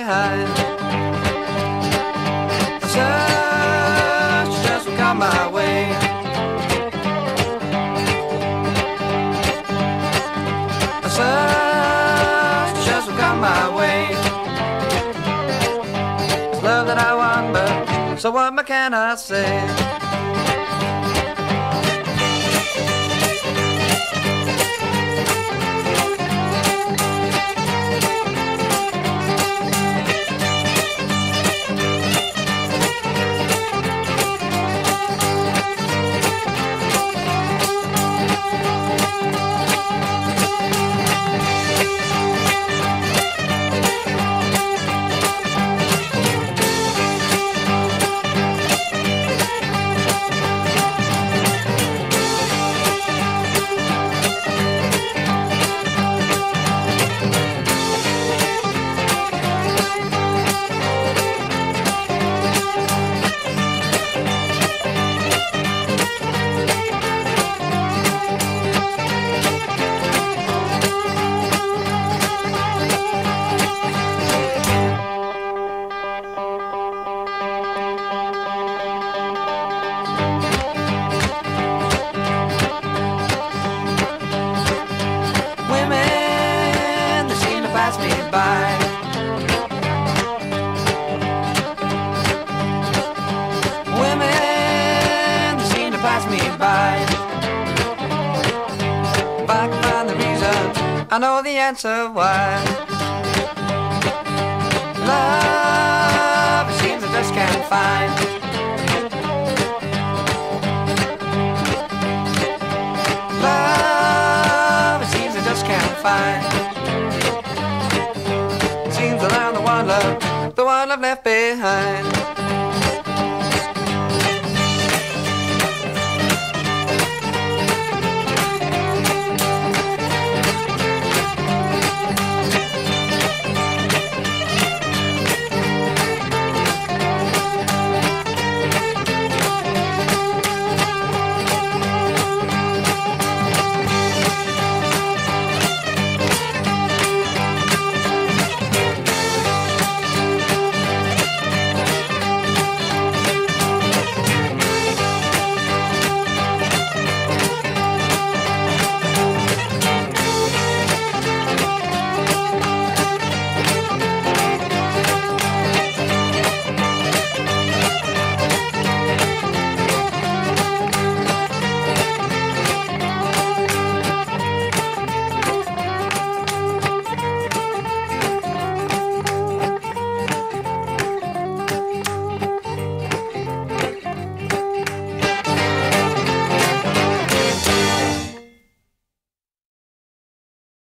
behind. I searched just what come my way. I searched just what come my way. It's love that I want, but so what more can I say? Pass me by. Women seem to pass me by. If I can find the reason, I know the answer why. Love, it seems I just can't find. Love, it seems I just can't find. Seems that I'm the one love left behind.